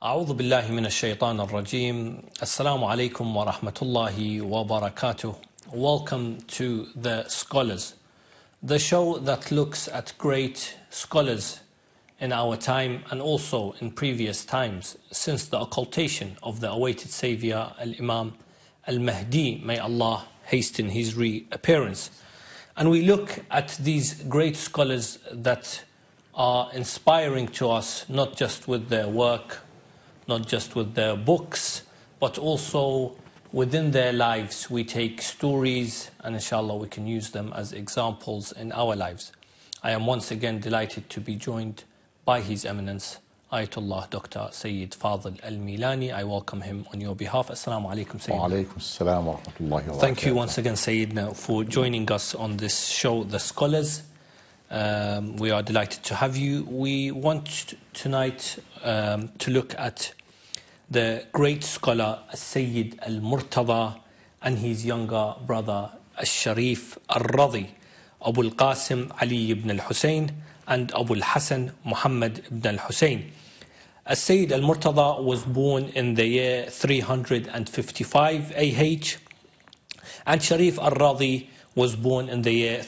أعوذ بالله من الشيطان الرجيم. Assalamu alaikum wa rahmatullahi wa barakatuh. Welcome to The Scholars, the show that looks at great scholars in our time and also in previous times since the occultation of the awaited Savior, Al-Imam Al-Mahdi, may Allah hasten his reappearance. And we look at these great scholars that are inspiring to us, not just with their work, not just with their books, but also within their lives. We take stories and inshallah we can use them as examples in our lives. I am once again delighted to be joined by His Eminence, Ayatollah Dr. Sayyid Fadl Al-Milani. I welcome him on your behalf. Assalamu alaikum, Sayyidina. Wa alaikum assalam wa rahmatullahi wa barakatuh. Thank you once again, Sayyidina, for joining us on this show, The Scholars. We are delighted to have you. We want tonight to look at the great scholar Sharif al Murtadha and his younger brother Sharif al Radhi, Abu al-Qasim Ali ibn al-Hussein and Abu al-Hasan Muhammad ibn al-Hussein. Sharif al Murtadha was born in the year 355 AH and Sharif al Radhi was born in the year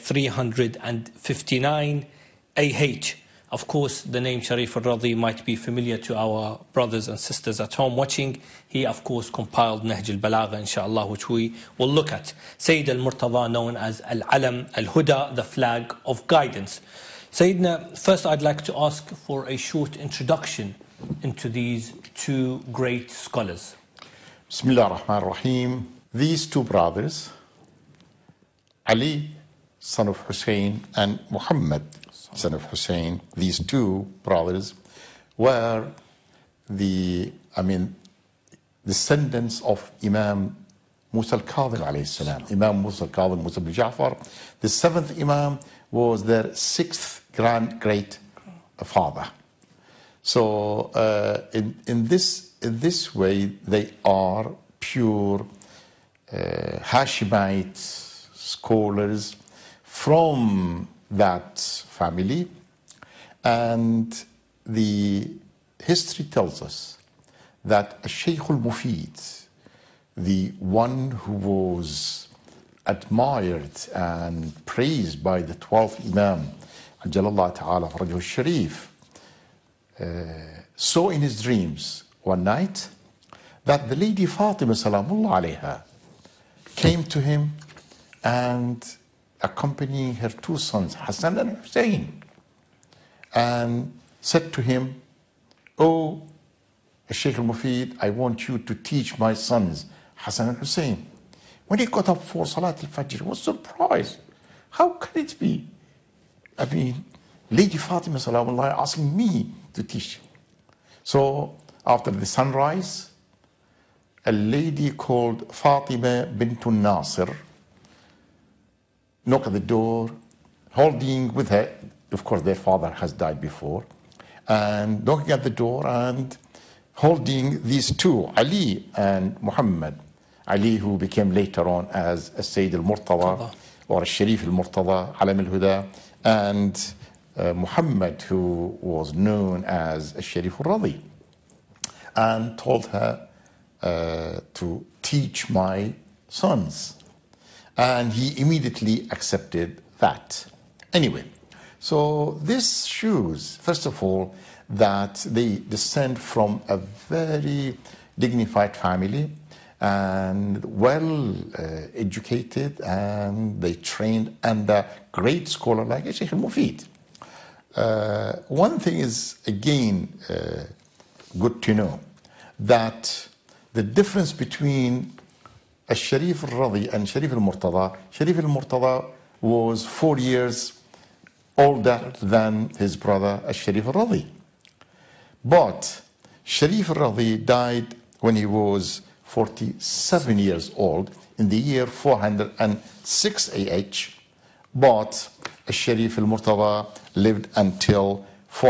359 AH. Of course, the name Sharif al Radhi might be familiar to our brothers and sisters at home watching. He, of course, compiled Nahj al-Balagha, inshallah, which we will look at. Sayyid al Murtadha, known as Al-Alam al-Huda, the flag of guidance. Sayyidina, first I'd like to ask for a short introduction into these two great scholars. Bismillah ar-Rahman ar-Rahim. These two brothers, Ali, son of Hussein, and Muhammad, son of Hussein, these two brothers were the descendants of Imam Musa al-Kadhim alayhi salam. Imam Musa al-Kadhim, Musa ibn Ja'far, the seventh Imam, was their sixth great father. So in this way, they are pure Hashemite scholars from that family, and the history tells us that Shaykh al-Mufid, the one who was admired and praised by the 12th Imam, Ajalallah Ta'ala Farajahu Sharif, saw in his dreams one night that the lady Fatima Salamullah alayha came to him and accompanying her two sons, Hassan and Hussein, and said to him, "Oh, Shaykh al-Mufid, I want you to teach my sons, Hassan and Hussein." When he got up for Salat al-Fajr, he was surprised. How can it be? Lady Fatima Salamullah asking me to teach. So after the sunrise, a lady called Fatima bint Nasir knocked at the door, holding with her, of course their father has died before, and knocking at the door and holding these two, Ali and Muhammad. Ali, who became later on as Sayyid al Murtadha or Sharif al Murtadha, Alam al-Huda, and Muhammad, who was known as Sharif al Radhi, and told her to teach my sons. And he immediately accepted that. Anyway, so this shows, first of all, that they descend from a very dignified family and well educated, and they trained under great scholar like Shaykh al-Mufid. One thing is, again, good to know, that the difference between Sharif al Radhi and Sharif al Murtadha, Sharif al Murtadha was 4 years older than his brother Sharif al Radhi. But Sharif al Radhi died when he was 47 years old in the year 406 AH, but Sharif al Murtadha lived until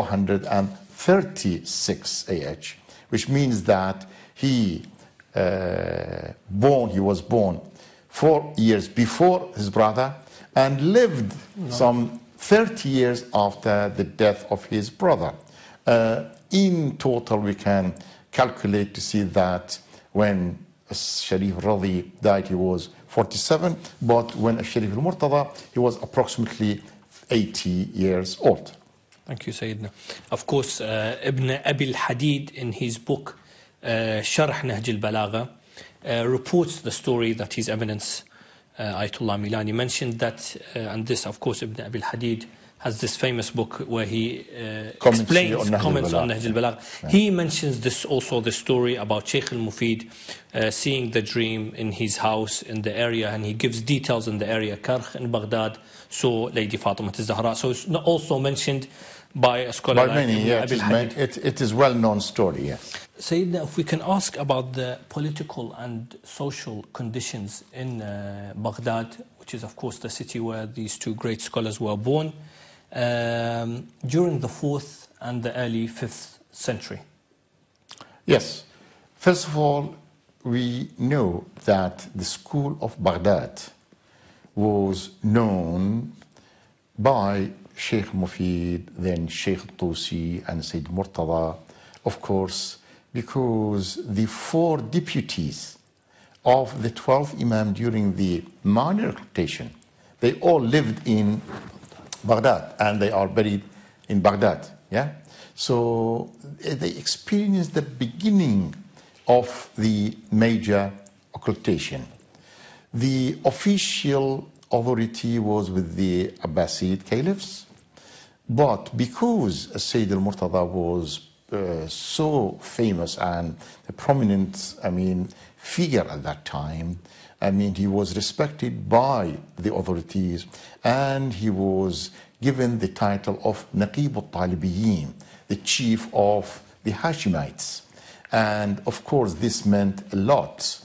436 AH, which means that he was born 4 years before his brother and lived some 30 years after the death of his brother. In total, we can calculate to see that when Sharif al Radhi died, he was 47, but when Sharif al Murtadha, he was approximately 80 years old. Thank you, Sayyidina. Of course, Ibn Abi al-Hadid, in his book, Sharh Nahj al-Balagha, reports the story that His Eminence Ayatollah Milani mentioned that, and this, of course, Ibn Abi al-Hadid has this famous book where he explains, comments on Nahj al-Balagha. Yeah. He mentions this also, the story about Sheikh al-Mufid seeing the dream in his house in the area, and he gives details in the area. Karkh in Baghdad saw Lady Fatima al-Zahra. So it's also mentioned by a scholar by many, yes. It is well-known story, yes. Sayyidina, if we can ask about the political and social conditions in Baghdad, which is, of course, the city where these two great scholars were born, during the 4th and the early 5th century. Yes. First of all, we know that the school of Baghdad was known by Sheikh Mufid, then Sheikh Tusi and Sayyid Murtadha, of course, because the 4 deputies of the 12th Imam during the minor rotation, they all lived in Baghdad and they are buried in Baghdad. Yeah? So they experienced the beginning of the major occultation. The official authority was with the Abbasid caliphs, but because Sayyid al-Murtadha was so famous and a prominent, figure at that time, he was respected by the authorities, and he was given the title of Naqib al-Talibiyin, the chief of the Hashemites. And of course, this meant a lot,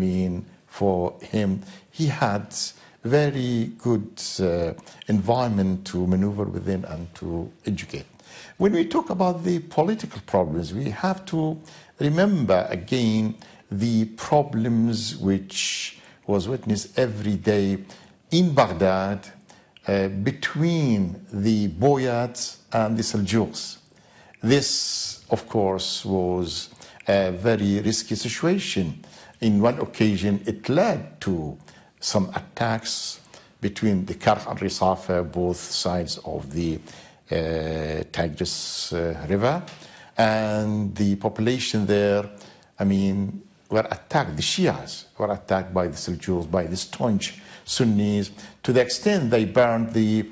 for him. He had very good environment to maneuver within and to educate. When we talk about the political problems, we have to remember again the problems which was witnessed every day in Baghdad between the Boyats and the Seljuks. This, of course, was a very risky situation. In one occasion, it led to some attacks between the Karkh and Risafa, both sides of the Tigris River, and the population there, were attacked. The Shias were attacked by the Seljuks, by the staunch Sunnis, to the extent they burned the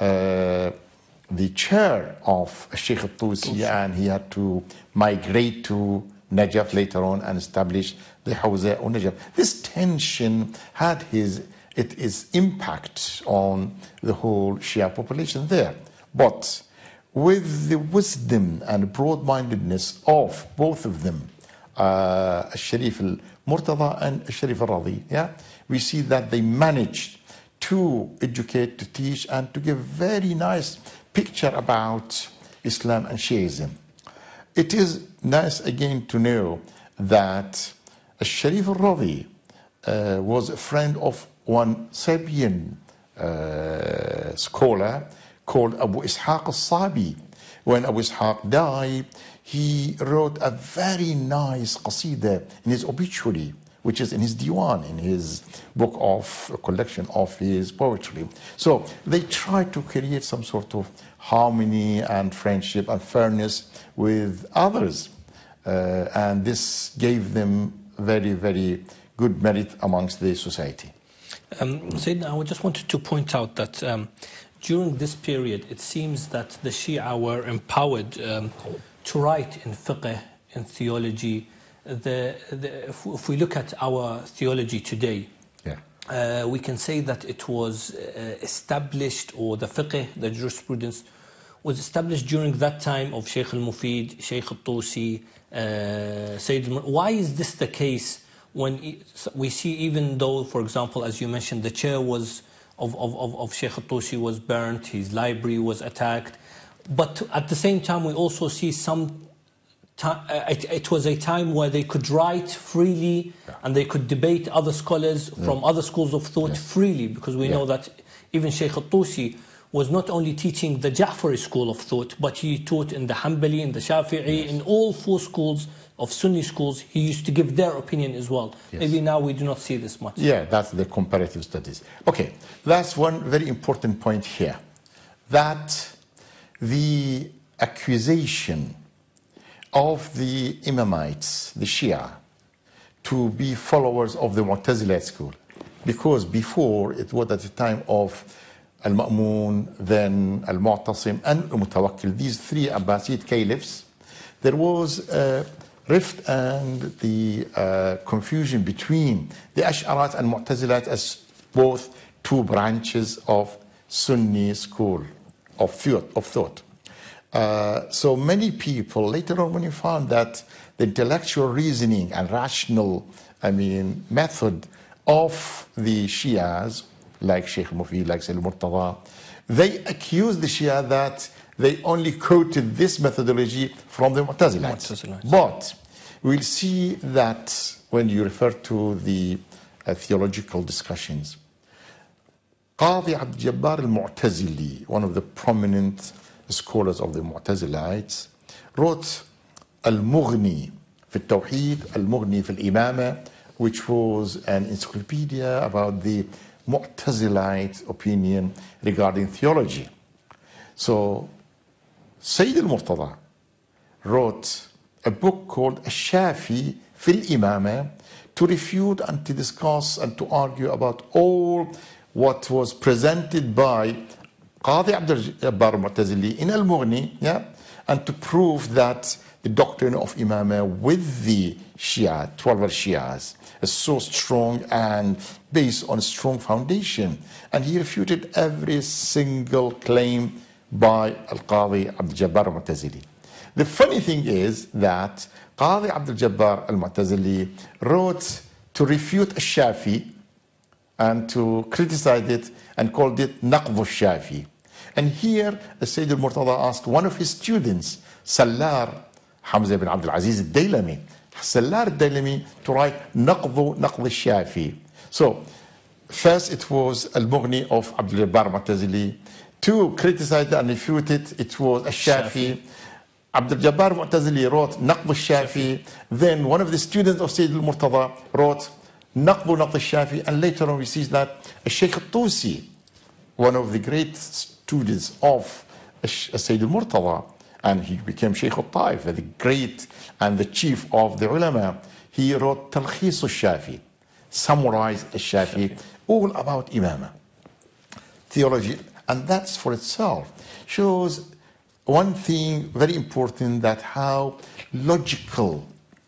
chair of Sheikh al-Tusi, and he had to migrate to Najaf later on and establish the Hawza or Najaf. This tension had its impact on the whole Shia population there. But with the wisdom and broad-mindedness of both of them, Sharif al Murtadha and Sharif al Radhi, we see that they managed to educate, to teach, and to give very nice picture about Islam and Shiism. It is nice again to know that Sharif al Radhi was a friend of one Serbian scholar called Abu Ishaq al-Sabi. When Abu Ishaq died, he wrote a very nice qasida in his obituary, which is in his diwan, in his book of a collection of his poetry. So they tried to create some sort of harmony and friendship and fairness with others. And this gave them very, very good merit amongst the society. Sayyidina, I just wanted to point out that during this period, it seems that the Shia were empowered to write in fiqh, in theology. If we look at our theology today, we can say that it was established, or the fiqh, the jurisprudence, was established during that time of Sheikh al-Mufid, Sheikh al-Tusi, Sayyid al-Murtadha. Why is this the case when we see, even though, for example, as you mentioned, the chair was of Sheikh al-Tusi was burnt, his library was attacked, but at the same time we also see it was a time where they could write freely and they could debate other scholars from other schools of thought freely, because we know that even Sheikh al-Tusi was not only teaching the Ja'fari school of thought, but he taught in the Hanbali, in the Shafi'i, in all 4 schools of Sunni schools. He used to give their opinion as well. Maybe now we do not see this much. Yeah, that's the comparative studies. Okay, that's one very important point here, that the accusation of the Imamites, the Shia, to be followers of the Mu'tazilite school, because before it was at the time of Al-Ma'mun, then Al-Mu'tasim and Al-Mutawakkil, these 3 Abbasid caliphs, there was a rift and the confusion between the Ash'arites and Mu'tazilat as both 2 branches of Sunni school of thought. So many people later on, when you found that the intellectual reasoning and rational, method of the Shias, like Sheikh Mufid, like Sharif al Murtadha, they accused the Shia that they only quoted this methodology from the Mu'tazilites. But we'll see that when you refer to the theological discussions, Qadi Abdul Jabbar al-Mu'tazili, one of the prominent scholars of the Mu'tazilites, wrote Al-Mughni fi al-Tawheed, Al-Mughni fi al-Imama, which was an encyclopedia about the Mu'tazilite opinion regarding theology. So Sayyid al-Murtadha wrote a book called Al-Shafi fi al-Imama to refute and to discuss and to argue about all what was presented by Qadi Abdul Jabbar al-Mu'tazili in Al-Mughni, and to prove that the doctrine of Imamah with the Shia, 12 Shias, is so strong and based on a strong foundation. And he refuted every single claim by Al-Qadi Abdul Jabbar al-Mu'tazili. The funny thing is that Qadi Abdul Jabbar al-Mu'tazili wrote to refute Al-Shafi and to criticize it and called it Naqd al-Shafi. And here, Sayyid al-Murtadha asked one of his students, Sallar Hamza ibn Abdul Aziz al-Daylami, Sallar al-Daylami, to write Naqd al-Shafi. So, first it was Al-Mughni of Abdul Jabbar al-Mu'tazili. To criticize and refute it, it was Al-Shafi. Abdul Jabbar al-Mu'tazili wrote Naqd al-Shafi. Then one of the students of Sayyid al-Murtadha wrote Naqd al-Shafi. And later on we see that Sheikh al-Tusi, one of the great students of Sayyid al-Murtadha, and he became Sheikh al-Taif, the great and the chief of the ulama, he wrote Talkhis al-Shafi, summarized al-Shafi, all about Imamah, theology. And that's for itself shows one thing very important, that how logical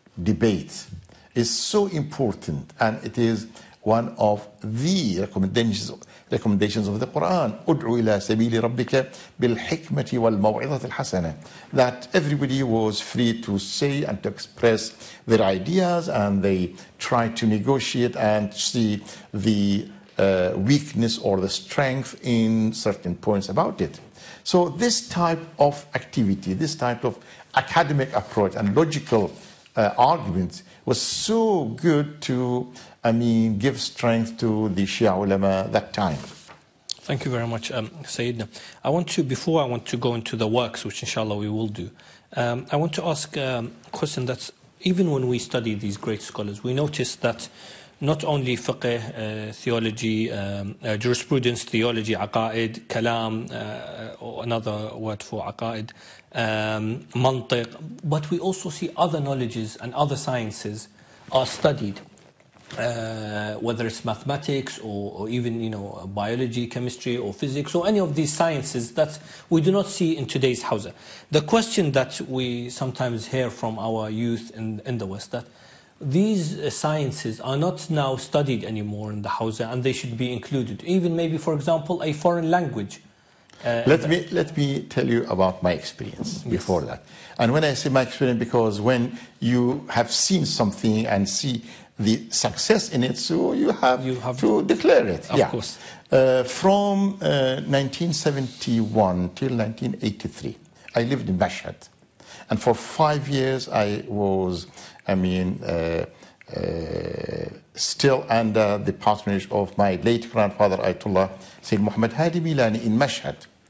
debate is so important, and it is one of the recommendations of the Quran. Ud'u ila sabili rabbika bil hikmati wal maw'izati al-hasana. That everybody was free to say and to express their ideas, and they try to negotiate and see the weakness or the strength in certain points about it. So this type of activity, this type of academic approach and logical arguments was so good to, give strength to the Shia ulama that time. Thank you very much, Sayyidina. Before I want to go into the works, which inshallah we will do, I want to ask a question that's, even when we study these great scholars, we notice that not only fiqh, theology, jurisprudence, theology, aqaid, kalam, or another word for aqaid, mantiq, but we also see other knowledges and other sciences are studied, whether it's mathematics or even biology, chemistry or physics or any of these sciences that we do not see in today's Hawza. The question that we sometimes hear from our youth in the West, that these sciences are not now studied anymore in the Hawza and they should be included, even maybe, for example, a foreign language. Let me tell you about my experience before that. And when I say my experience, because when you have seen something and see the success in it, so you have to declare it. Of course. From 1971 till 1983, I lived in Mashhad. And for 5 years I was, still under the patronage of my late grandfather, Ayatollah Sayyid Muhammad Hadi Milani in Mashhad.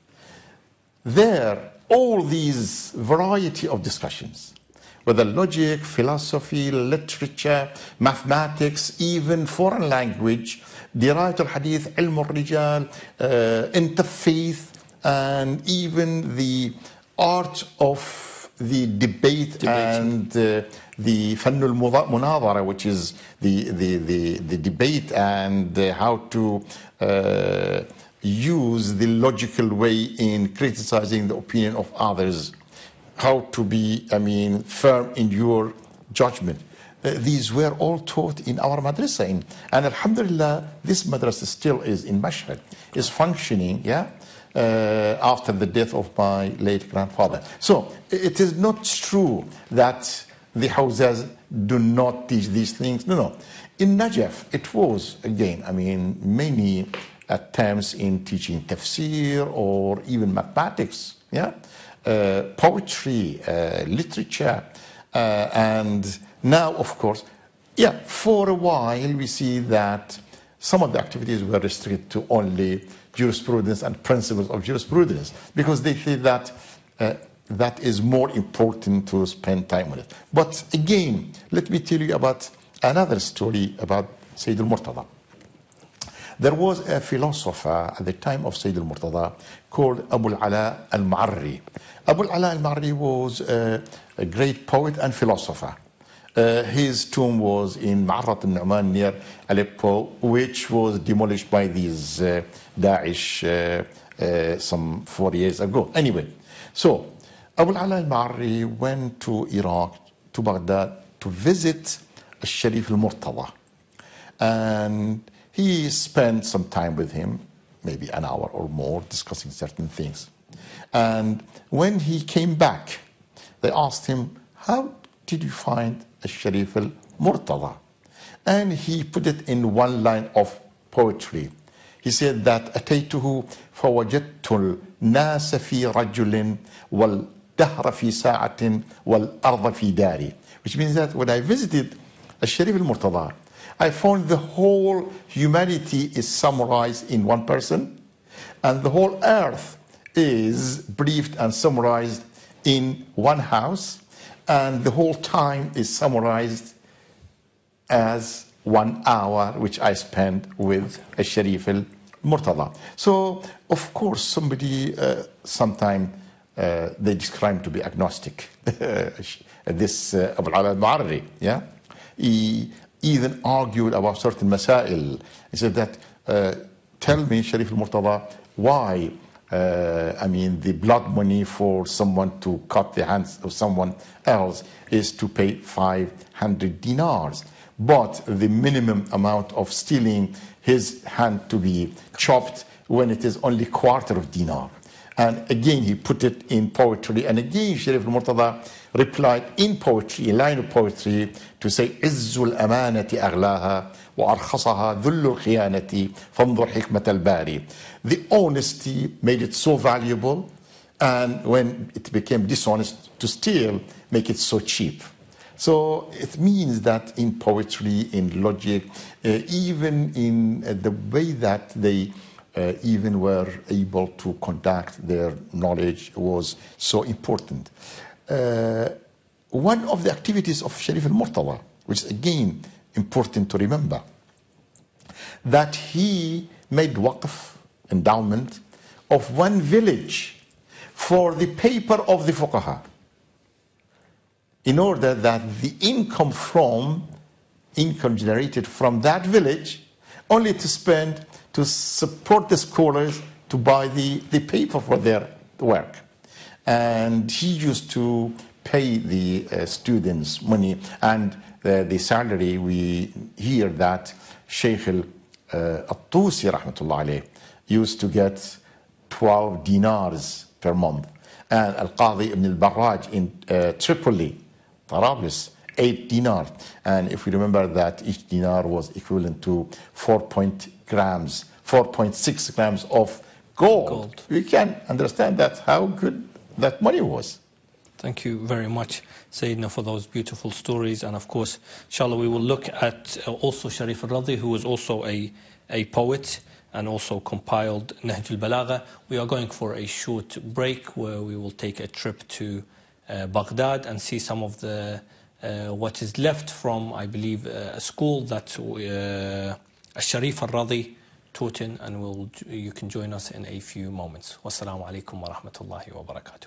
there, all these variety of discussions, whether logic, philosophy, literature, mathematics, even foreign language, dirayat al-hadith, ilm al-rijal, interfaith, and even the art of the debate and the fannu al-munadhara, which is the debate and how to use the logical way in criticizing the opinion of others, how to be, firm in your judgment. These were all taught in our madrasa. And alhamdulillah, this madrasa still is in Mashhad, is functioning, after the death of my late grandfather. So it is not true that the Hawzas do not teach these things. No. In Najaf, it was, again, many attempts in teaching tafsir or even mathematics, poetry, literature, and now, of course, for a while we see that some of the activities were restricted to only jurisprudence and principles of jurisprudence, because they think that that is more important to spend time on it. But again, let me tell you about another story about Sayyid al Murtadha. There was a philosopher at the time of Sayyid al Murtadha called Abu al-Ala al-Ma'arri. Abu al-Ala al-Ma'arri was a great poet and philosopher. His tomb was in Ma'arrat al-Nu'man near Aleppo, which was demolished by these Daesh some 4 years ago. Anyway, so Abu al-Ala al-Ma'arri went to Iraq, to Baghdad, to visit Sharif al Murtadha. And he spent some time with him, maybe an hour or more, discussing certain things. And when he came back, they asked him, how did you find Sharif al Murtadha? And he put it in one line of poetry. He said that أتيته فوجدت الناس في رجل والدهر في ساعة والأرض في داري. Which means that when I visited Sharif al Murtadha, I found the whole humanity is summarized in one person, and the whole earth is briefed and summarized in one house, and the whole time is summarized as 1 hour, which I spent with Sharif al Murtadha. So, of course, somebody, sometime they describe him to be agnostic. This Abu al-Ala al-Ma'arri, he even argued about certain masail. He said that, tell me, Sharif al Murtadha, why the blood money for someone to cut the hands of someone else is to pay 500 dinars, but the minimum amount of stealing his hand to be chopped when it is only quarter of dinar. And again, he put it in poetry. And again, Sharif al Murtadha replied in poetry, a line of poetry, to say, عز الأمانة أغلاها وأرخصها ذل الخيانة فانظر حكمة الباري. The honesty made it so valuable, and when it became dishonest to steal, make it so cheap. So it means that in poetry, in logic, even in the way that they even were able to conduct their knowledge was so important. One of the activities of Sharif al Murtadha, which is again important to remember, that he made waqf, endowment, of one village for the paper of the fuqaha, in order that the income generated from that village, only to spend to support the scholars to buy the paper for their work. And he used to pay the students money, and the salary, we hear that Sheikh al-Tusi rahmatullah alayh used to get 12 dinars per month, and Al-Qadi ibn al-Barraj in Tripoli, Tarablis, 8 dinars. And if we remember that each dinar was equivalent to 4.6 grams of gold. We can understand that how good that money was. Thank you very much, Sayyidina, for those beautiful stories. And of course, inshallah, we will look at also Sharif al Radhi, who was also a poet. and also compiled Nahj al-Balagha. We are going for a short break where we will take a trip to Baghdad and see some of the what is left from, I believe, a school that Sharif al Radhi taught in, and you can join us in a few moments. Wassalamu alaikum wa rahmatullahi wa barakatuh.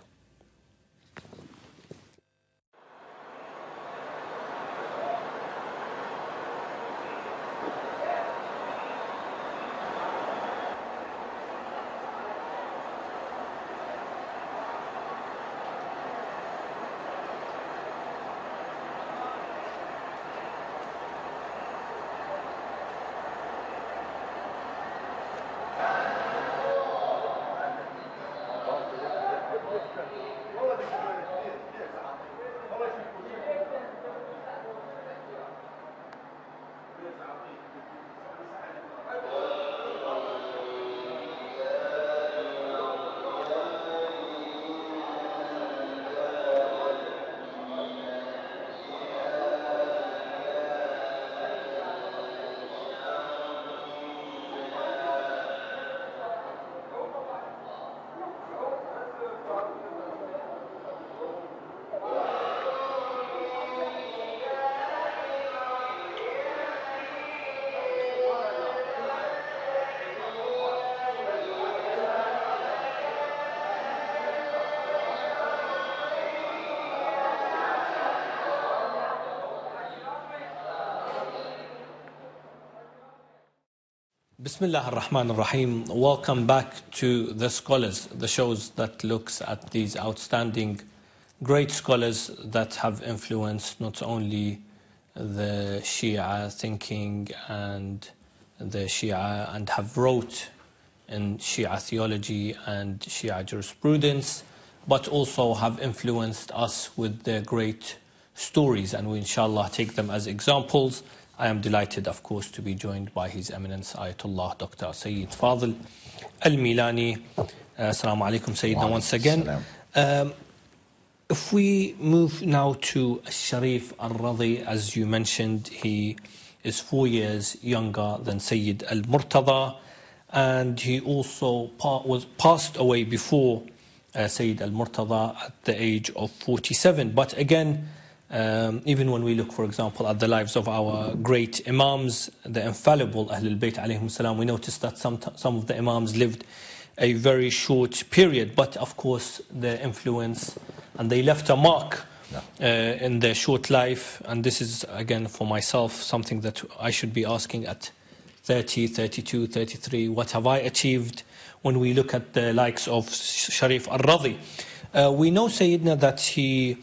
Bismillah ar-Rahman ar-Rahim. Welcome back to The Scholars, the shows that looks at these outstanding, great scholars that have influenced not only the Shia thinking and the Shia, and have wrote in Shia theology and Shia jurisprudence, but also have influenced us with their great stories, and we inshallah take them as examples. I am delighted, of course, to be joined by His Eminence Ayatollah Dr. Sayyid Fadl Al-Milani. Assalamu alaikum, Sayyidina, once again. If we move now to Sharif al Radhi, as you mentioned, he is 4 years younger than Sayyid al Murtadha, and he also was passed away before Sayyid al Murtadha at the age of 47. But again, even when we look, for example, at the lives of our great Imams, the infallible Ahlulbayt alayhim salam, we notice that some of the Imams lived a very short period, but of course their influence, and they left a mark in their short life. And this is, again, for myself, something that I should be asking at 30, 32, 33, what have I achieved when we look at the likes of Sharif al Radhi? We know, Sayyidina, that he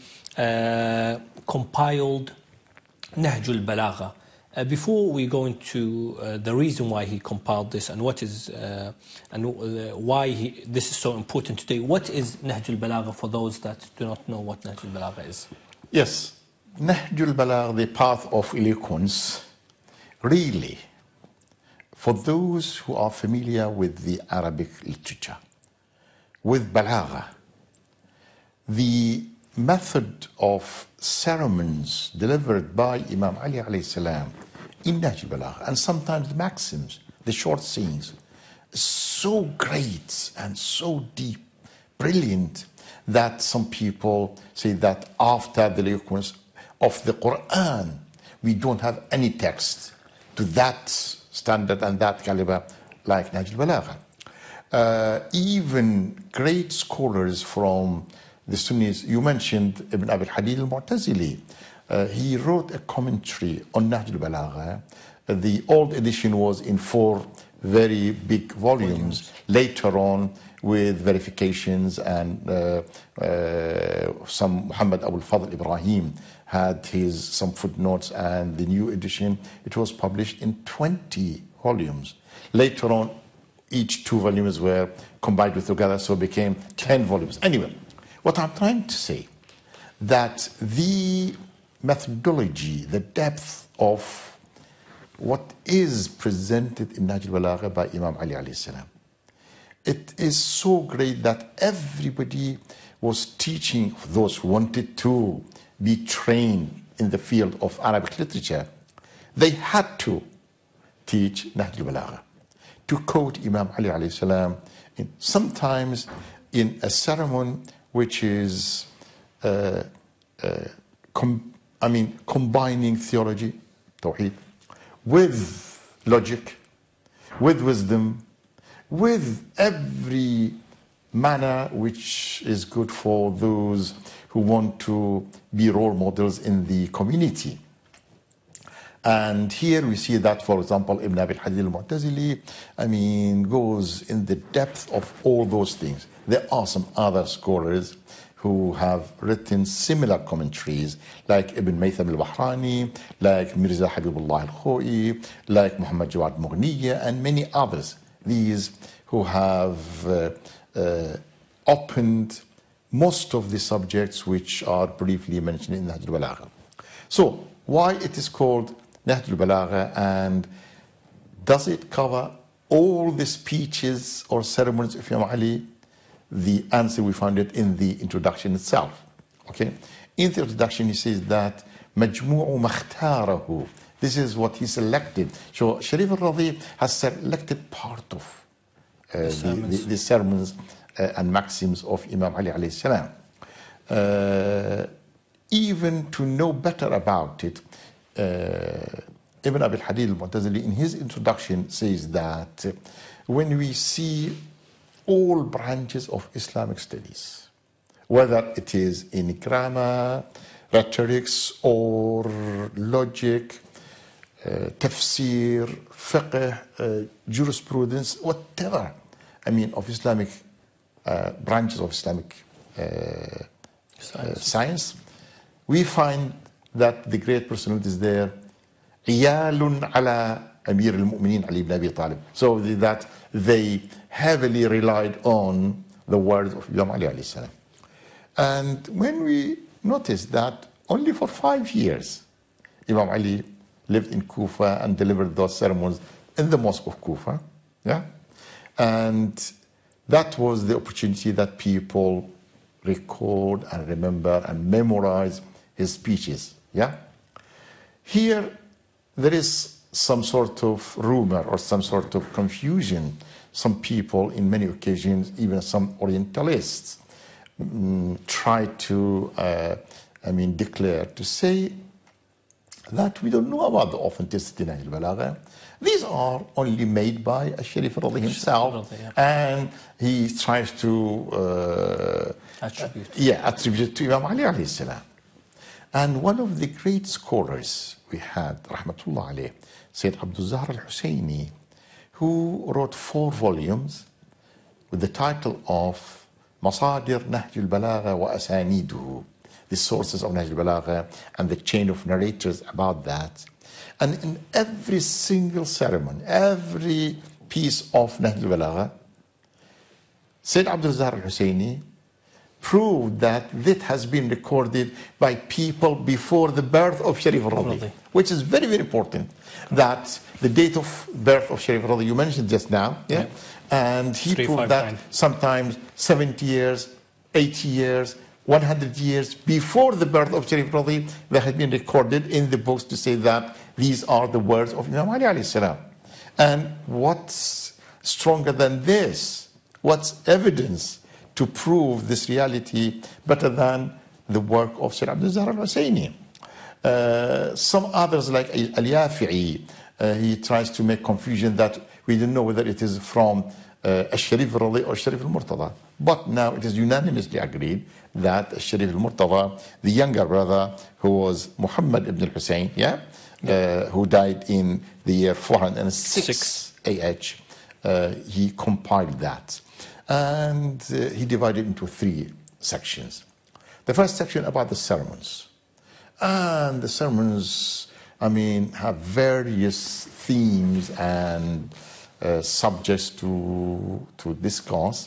compiled Nahj al-Balagha. Before we go into the reason why he compiled this and what is why this is so important today, what is Nahj al-Balagha for those that do not know what Nahj al-Balagha is? Yes, Nahj al-Balagha, the path of eloquence, really, for those who are familiar with the Arabic literature, with Balagha, the method of sermons delivered by Imam Ali alayhi salam in Nahj al-Balagha, and sometimes the maxims, the short sayings, so great and so deep, brilliant, that some people say that after the eloquence of the Quran, we don't have any text to that standard and that caliber like Nahj al-Balagha. Even great scholars from the Sunnis, you mentioned Ibn Abi al-Hadid al-Mu'tazili. He wrote a commentary on Nahj al-Balagha. The old edition was in 4 very big volumes. Later on, with verifications, and some Muhammad Abu al-Fadl Ibrahim had some footnotes, and the new edition, it was published in 20 volumes. Later on, each 2 volumes were combined with together, so it became 10 volumes. Anyway, what I'm trying to say, that the methodology, the depth of what is presented in Nahj al-Balagha by Imam Ali alayhi salam, it is so great that everybody was teaching, those who wanted to be trained in the field of Arabic literature, they had to teach Nahj al-Balagha. to quote Imam Ali alayhi salam, sometimes in a sermon which is combining theology, tawheed, with logic, with wisdom, with every manner which is good for those who want to be role models in the community. And here we see that, for example, Ibn Abi al-Hadith al-Mu'tazili, goes in the depth of all those things. There are some other scholars who have written similar commentaries, like Ibn Maytham al-Bahrani, like Mirza Habibullah al-Khoi, like Muhammad Jawad Mughniya, and many others. These who have opened most of the subjects which are briefly mentioned in Nahj al-Balagha. So, why it is called Nahj al-Balagha, and does it cover all the speeches or sermons of Imam Ali? The answer, we found it in the introduction itself. Okay, in the introduction he says that مجموع مختاره. This is what he selected. So Sharif al Radhi has selected part of the sermons and maxims of Imam Ali alayhi salam. Even to know better about it, Ibn Abi al-Hadith al-Mu'tazili in his introduction says that when we see all branches of Islamic studies, whether it is in grammar, rhetorics, or logic, tafsir, fiqh, jurisprudence, whatever, of Islamic branches of Islamic science, we find that the great personalities there, عيال على أمير المؤمنين علي بن أبي طالب. So that they heavily relied on the words of Imam Ali alayhi salam. And when we notice that only for 5 years Imam Ali lived in Kufa and delivered those sermons in the mosque of Kufa, and that was the opportunity that people record and remember and memorize his speeches. Here there is some sort of rumor or some sort of confusion. Some people, in many occasions, even some Orientalists, try to, declare, to say that we don't know about the authenticity of al-Balagha. These are only made by Sharif al Radhi himself, and he tries to attribute it to Imam Ali alayhi salam. And one of the great scholars we had, rahmatullah alayh, Sayyid Abdul Zahra al-Husayni, who wrote 4 volumes with the title of Masadir Nahj al-Balagha wa Asaniduhu, the sources of Nahj al-Balagha and the chain of narrators about that. And in every single sermon, every piece of Nahj al-Balagha, Sayyid Abdul Zahra al-Husayni proved that this has been recorded by people before the birth of Sharif al Radhi, which is very, very important. That the date of birth of Sharif al Radhi, you mentioned just now, and he proved that sometimes 70 years, 80 years, 100 years before the birth of Sharif al Radhi, they had been recorded in the books to say that these are the words of Imam Ali alayhi salam. And what's stronger than this? What's evidence to prove this reality better than the work of Sayyid Abdul Zahra al-Husayni? Some others like Al-Yafi'i, he tries to make confusion that we don't know whether it is from Sharif al Radhi or Sharif al Murtadha. But now it is unanimously agreed that Sharif al Murtadha, the younger brother, who was Muhammad ibn al-Husayn, who died in the year 406 AH, he compiled that. And he divided into 3 sections. The first section about the sermons. And the sermons, have various themes and subjects to discuss.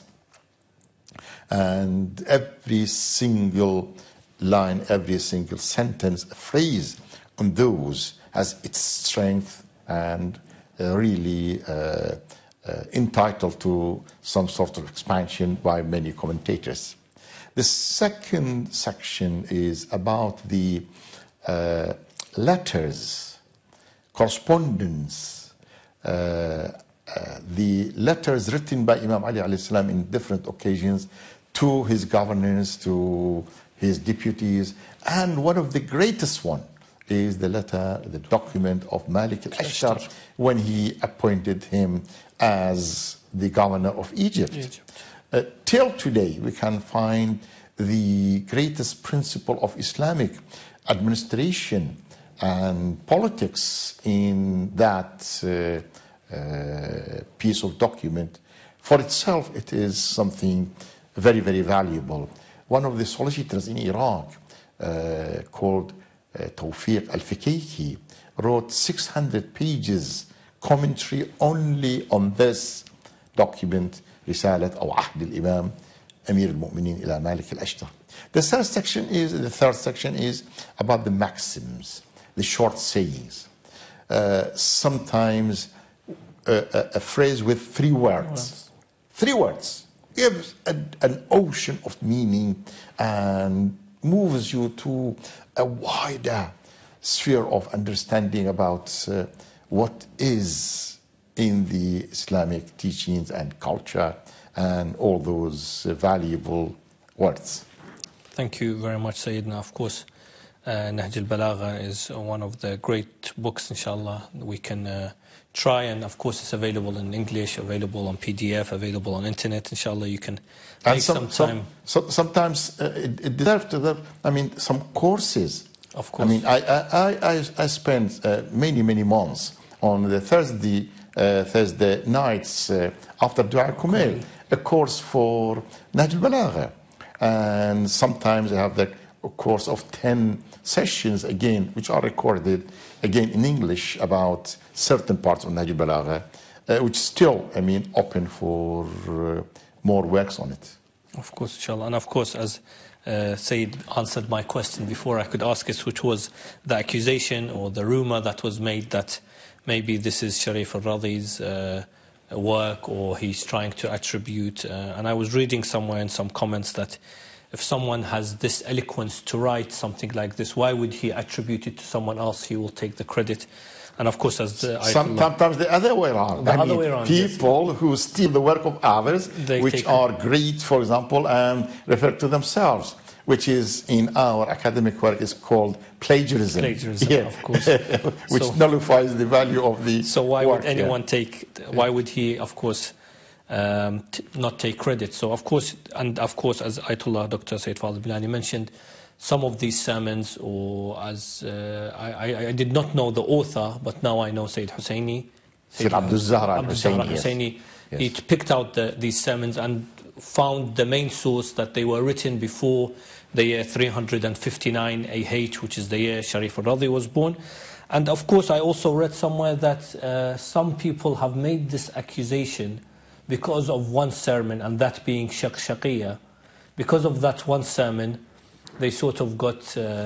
And every single line, every single sentence, phrase on those has its strength and really entitled to some sort of expansion by many commentators. The second section is about the letters, correspondence, the letters written by Imam Ali alayhi salam in different occasions to his governors, to his deputies, and one of the greatest one is the letter, the document of Malik al-Ashtar when he appointed him as the governor of Egypt. Till today, we can find the greatest principle of Islamic administration and politics in that piece of document. For itself, it is something very, very valuable. One of the solicitors in Iraq called Tawfiq al-Fiqhi wrote 600 pages commentary only on this document, رسالة أو عهد الإمام أمير المؤمنين إلى مالك الأشتر. The third section is about the maxims, the short sayings. Sometimes a phrase with 3 words. 3 words gives an ocean of meaning and moves you to a wider sphere of understanding about what is in the Islamic teachings and culture and all those valuable words. Thank you very much, Sayyidina. Of course, Nahj al-Balagha is one of the great books, inshallah, we can try, and of course it's available in English, available on PDF, available on internet. Inshallah, you can take some time. Sometimes it deserves to, some courses. Of course. I spent many months on the Thursday nights after Dua al-Kumail, a course for Nahj al-Balagha. And sometimes I have the course of 10 sessions again, which are recorded again in English about certain parts of Nahj al-Balagha, which still, open for more works on it. Of course, inshallah. And of course, as Sayyid answered my question before I could ask it, which was the accusation or the rumor that was made that maybe this is Sharif al Radhi's work, or he's trying to attribute. And I was reading somewhere in some comments that if someone has this eloquence to write something like this, why would he attribute it to someone else? He will take the credit. And of course, as sometimes the other way around. People who steal the work of others, which are great, for example, and refer to themselves, which is in our academic work is called plagiarism. Of course. Which nullifies the value of the So why work, would anyone take, why would he, of course, not take credit? So of course, as Ayatollah Dr. Sayyid Fadl Bilani mentioned, some of these sermons, or as I did not know the author, but now I know Sayyid Husseini. Sayyid Abdul Zahra al-Husseini. Yes. He picked out these sermons and found the main source that they were written before the year 359 AH, which is the year Sharif al Radhi was born. And of course, I also read somewhere that some people have made this accusation because of one sermon, and that being Shaqshaqiyya. Because of that one sermon, they sort of got...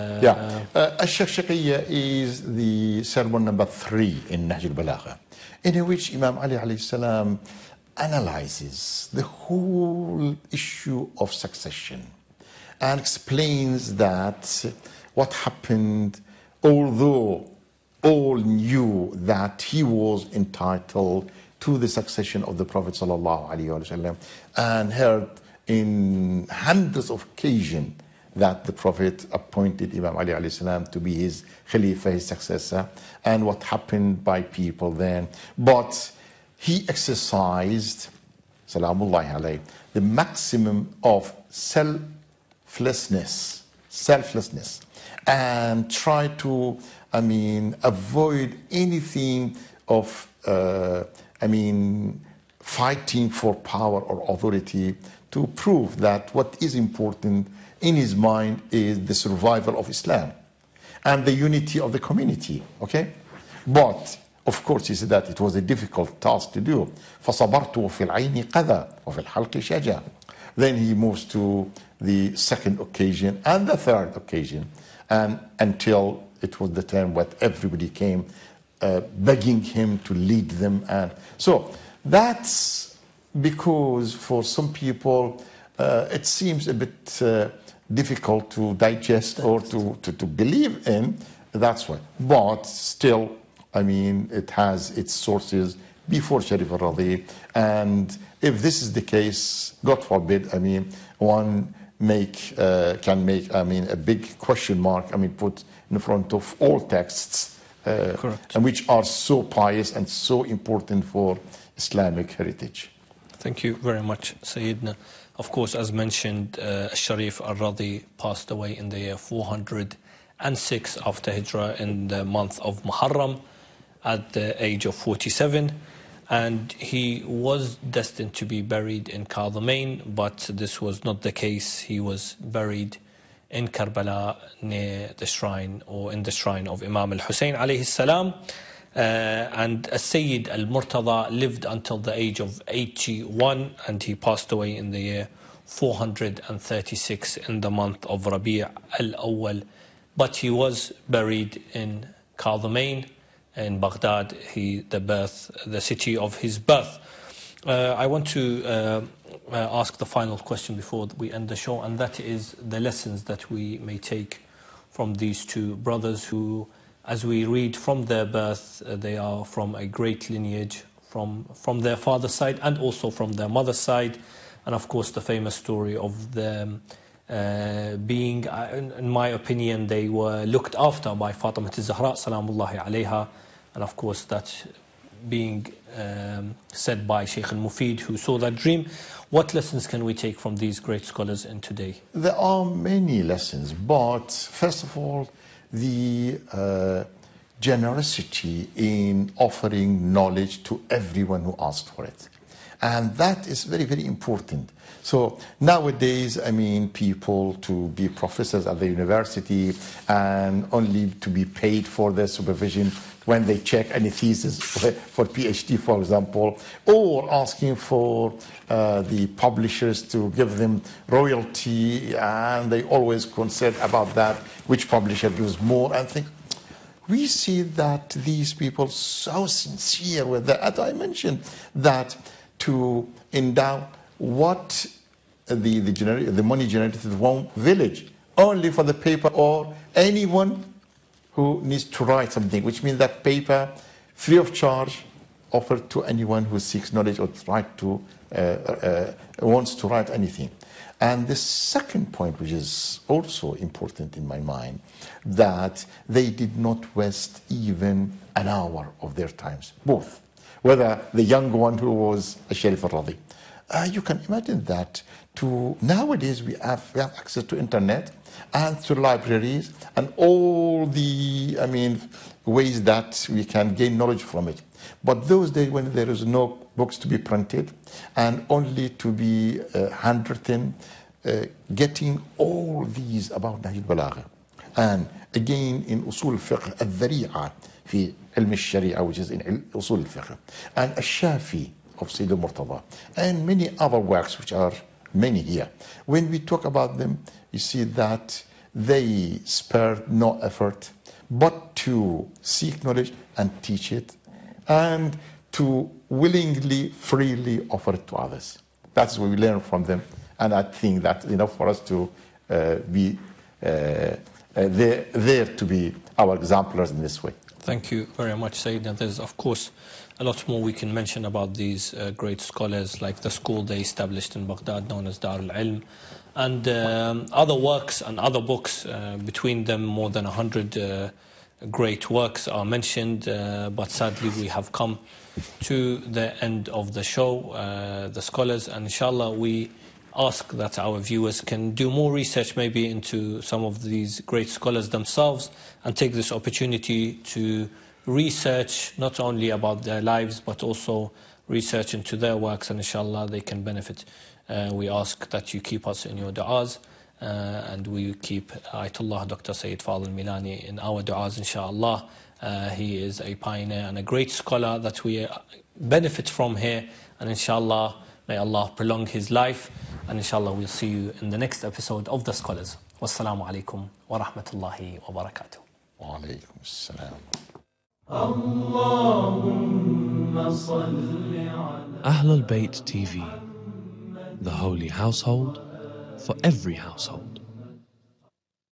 Shaqshaqiyya is the sermon number 3 in Nahj al-Balagha, in which Imam Ali alayhi salam analyzes the whole issue of succession and explains that what happened, although all knew that he was entitled to the succession of the Prophet ﷺ, and heard in hundreds of occasions that the Prophet appointed Imam Ali alayhi salam to be his Khalifa, his successor, and what happened by people then. But he exercised, salamullahi alayhi, the maximum of selflessness, and tried to, avoid anything of, fighting for power or authority, to prove that what is important in his mind is the survival of Islam and the unity of the community, okay? But, of course, he said that it was a difficult task to do. فَصَبَرْتُ وَفِي الْعَيْنِ قَذَى وَفِي الْحَلْقِ شَجَى. Then he moves to the second occasion and the third occasion, and until it was the time when everybody came begging him to lead them. And so that's because for some people it seems a bit difficult to digest or to believe in. That's why. But still, it has its sources before Sharif al Radhi. And if this is the case, God forbid, I mean, one can make, I mean, a big question mark, I mean, put in front of all texts, and which are so pious and so important for Islamic heritage. Thank you very much, Sayyidina. Of course, as mentioned, Sharif al Radhi passed away in the year 406 after Hijrah in the month of Muharram at the age of 47. And he was destined to be buried in Kadhimain, but this was not the case. He was buried in Karbala near the shrine, or in the shrine of Imam al-Hussein alayhi salam. And Sayyid al Murtadha lived until the age of 81, and he passed away in the year 436 in the month of Rabi' al-Awwal. But he was buried in Kadhimain, in Baghdad, the city of his birth. I want to ask the final question before we end the show, and that is the lessons that we may take from these two brothers who, as we read from their birth, they are from a great lineage, from their father's side and also from their mother's side. And of course, the famous story of them being, in my opinion, they were looked after by Fatima al-Zahra, salamullahi alayha. And of course, that being said by Sheikh al-Mufid, who saw that dream. What lessons can we take from these great scholars in today? There are many lessons, but first of all, the generosity in offering knowledge to everyone who asked for it. And that is very, very important. So nowadays, I mean, people to be professors at the university and only to be paid for their supervision when they check any thesis for PhD, for example, or asking for the publishers to give them royalty, and they always concerned about that, which publisher gives more, and think. We see that these people so sincere with that. As I mentioned, that to endow what the money generated in one village only for the paper, or anyone who needs to write something, which means that paper free of charge offered to anyone who seeks knowledge or wants to write anything. And the second point, which is also important in my mind, that they did not waste even an hour of their times, both. Whether the young one who was a Sharif al Radhi. You can imagine that nowadays we have access to internet and to libraries and all the, ways that we can gain knowledge from it. But those days when there is no books to be printed and only to be handwritten, getting all these about Nahj al-Balagha. And again in Usul al-Fiqh, al-Dhari'a fi ilm al-Sharia, which is in Usul al-Fiqh, and al-Shafi of Sayyid al-Murtadha, and many other works, which are many here. When we talk about them, you see that they spared no effort but to seek knowledge and teach it, and to willingly, freely offer it to others. That's what we learn from them, and I think that's enough for us to be there to be our exemplars in this way. Thank you very much, Sayyid. And there's, of course, a lot more we can mention about these great scholars, like the school they established in Baghdad known as Dar al-Ilm, and other works and other books. Between them, more than 100 great works are mentioned, but sadly we have come to the end of the show, the scholars, and inshallah we ask that our viewers can do more research maybe into some of these great scholars themselves, and take this opportunity to research not only about their lives but also research into their works, and inshallah they can benefit. We ask that you keep us in your du'as, and we keep Ayatollah Dr. Sayyid Fadl Milani in our du'as, inshallah. He is a pioneer and a great scholar that we benefit from here, and inshallah may Allah prolong his life, and inshallah we'll see you in the next episode of The Scholars. Wassalamu alaikum wa rahmatullahi wa barakatuh. Wa alaikum assalam. Ahlulbayt TV, the holy household for every household.